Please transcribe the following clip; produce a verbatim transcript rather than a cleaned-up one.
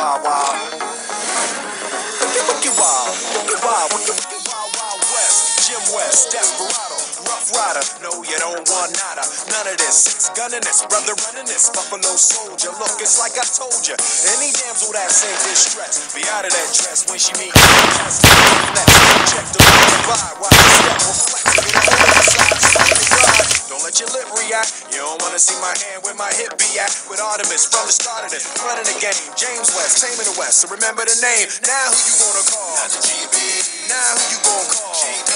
wild, wild. Wicked, wicked wild, wicked wild, wicked, wicked wild, wild west. Jim West, Desperado, Rough Rider. No, you don't want nada, none of this. Six gunning this, brother running this. Buffalo Soldier, look, it's like I told you. Any damsel that same distress, be out of that dress when she meet you. Check the vibe, watch the step, reflexing it on the side, side the ride. Don't let your lip react. You don't wanna see my hand where my hip be at. With Artemis from the start of it, running the game. James West, taming the West. So remember the name. Now who you gonna call? Not the G B. Now who you gonna call? G B.